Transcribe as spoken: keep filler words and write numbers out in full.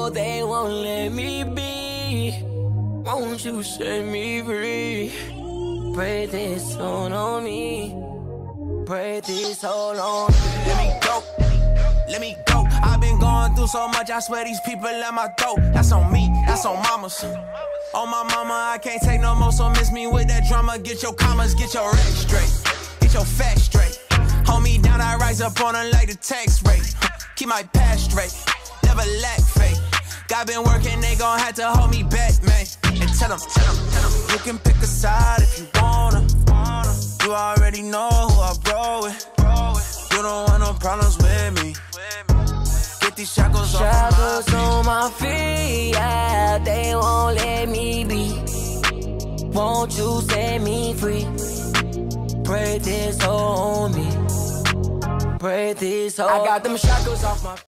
Oh, they won't let me be. Won't you set me free? Break this hold on me. Break this hold on me. Let me go. Let me go. I've been going through so much, I swear these people let my throat. That's on me, that's on mamas. On my mama, I can't take no more, so miss me with that drama. Get your commas, get your rap straight. Get your facts straight. Hold me down, I rise up on her like the tax rate. Keep my past straight, never lack faith. God been working, they gon' have to hold me back, man. And tell them, tell them, tell them, you can pick a side if you wanna. You already know who I roll with. You don't want no problems with me. Get these shackles off Shackles my on my feet, yeah, they won't let me be. Won't you set me free? Break this hold on me. Break this hold. I got them shackles off my